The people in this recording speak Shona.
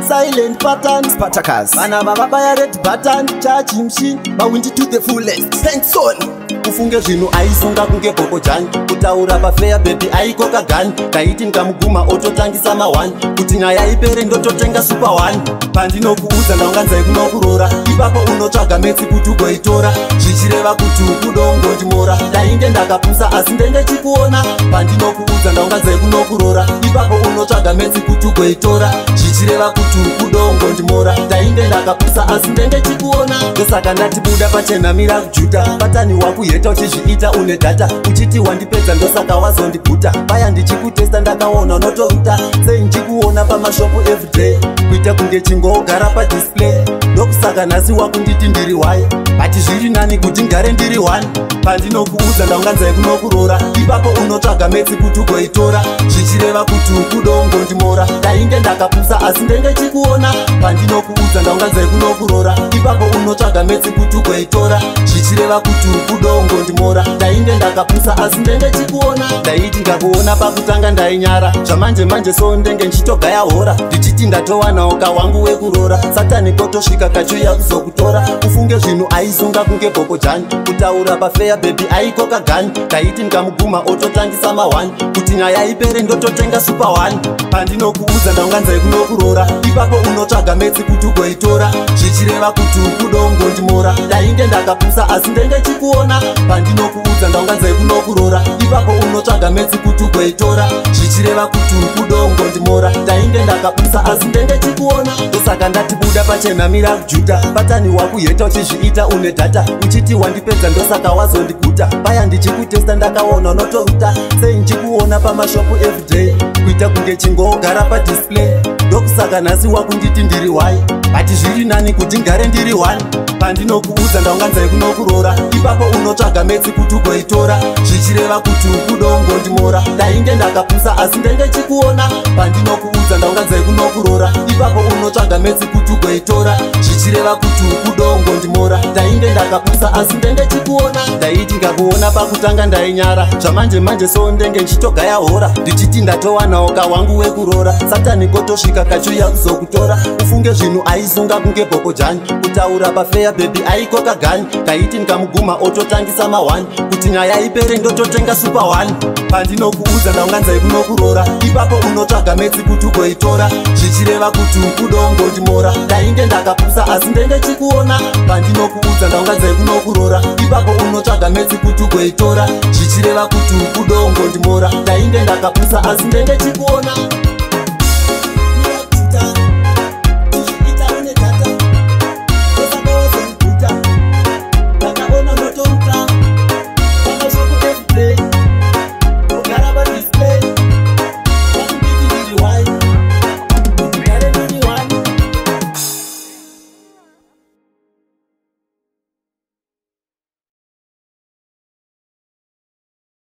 silent pattern. Spatacus. Vana vavabaya red button. Charge machine, mawindi to the fullest. Thanks all. Kufunge zvinhu aisunga kunge bhokojani. Kutaura pafeya baby aikoka gani. Kaiti nkamuguma ototangisa ma1 kuti nyaya ipere ndototenga super 1. Pandinokuudza ndaunganzai kunokurora. Ipapo unotsvaga metsi kuti ugoitora. Zvichireva kuti ukudongondimora. Ndainge ndakapusa asi ndenge chikuona. Pandinokuudza ndaunganzai kunokurora. Ipapo unotsvaga metsi kuti ugoitora. Zvichireva kuti ukudongondimora. Ndainge ndakapusa asi ndenge chikuona. Ndosaka ndati buda pachenamira kujuta. Patani wakuyeta uchizviita une data. Uchiti wandipedza ndosaka wazondibhuta. Paya ndichikutesta ndakaona unotoita. Sei ndichikuona pamashopu everyday. Kuita kunge chingogara padisplay. Ndokusaka nhasi wakunditi ndiri wai. Bati zviri nani kuti ngare ndiri 1. Pandinokuudza ndaunganzai kunokurora. Ipapo unotsvaga metsi kuti ugoitora. Zvichireva kuti ukudongondimora. Ndainge ndakapusa asi ndenge chikuona. Pandinokuudza ndaunganzai kunokurora. Ipapo unotsvaga metsi kuti ugoitora. Zvichireva kuti ukudongondimora. Ndainge ndakapusa asi ndenge chikuona. Ndaiti ngakuona pakutanga ndainyara. Zvamanje manje so ndenge nchitogaya hora. Ndichiti ndatowanawo kawangu wekurora. Satani kotosvika kachuya kuzokutora. Ufunge zvinhu aisunga kunge bhokojani. Kutaura pafeya baby aikoka gani. Kaiti nkamuguma ototangisa ma1 kuti nyaya ipere ndototenga super 1. Pandinokuudza ndaunganzai kunokurora. Ipapo unotsvaga metsi kuti ugoitora. Zvichireva kuti ukudongondimora. Ndainge ndakapusa asi ndenge chikuona. Pandinokuudza ndaunganzai kunokurora. Ipapo unotsvaga metsi kuti ugoitora. Zvichireva kuti ukudongondimora. Ndainge ndakapusa asi ndenge chikuona. Ndosaka ndati buda pachenamira kujuta. Patani wakuyeta uchizviita une data. Uchiti wandipedza ndosaka wazondiguta. Paya ndichikutesta ndakaona unotoita. Sei ndichikuona pamashopu everyday. Kuita kunge chingogara padisplay. Ndokusaka nhasi wakunditi ndiri wai. Bati zviri nani kuti ngare ndiri 1. Pandinokuudza ndaunganzai kunokurora. Ipapo unotsvaga metsi kuti ugoitora. Zvichireva kuti ukudongondimora. Ndainge ndakapusa asi ndenge chikuona. Pandinokuudza ndaunganzai kunokurora. Ipapo unotsvaga metsi kuti ugoitora. Zvichireva kuti ukudongondimora. Ndainge ndakapusa asi ndenge chikuona. Ndaiti ngakuona pakutanga ndainyara. Zvamanje manje so ndenge nchitogaya hora. Ndichiti ndatowanawo kawangu wekurora. Satani kotosvika kachuya kuzokutora. Ufunge zvinhu aisunga kunge bhokojani. Kutaura pafeya baby aikoka gani. Kaiti nkamuguma ototangisa ma1 kuti nyaya ipere ndototenga super 1. Pandinokuudza ndaunganzai kunokurora. Ipapo unotsvaga metsi kuti ugoitora. Zvichireva kuti ukudongondimora. Ndainge ndakapusa asi ndenge chikuona. Pandinokuudza ndaunganzai kunokurora. Ipapo unotsvaga metsi kuti ugoitora. Zvichireva kuti ukudongondimora. Ndainge ndakapusa asi ndenge chikuona.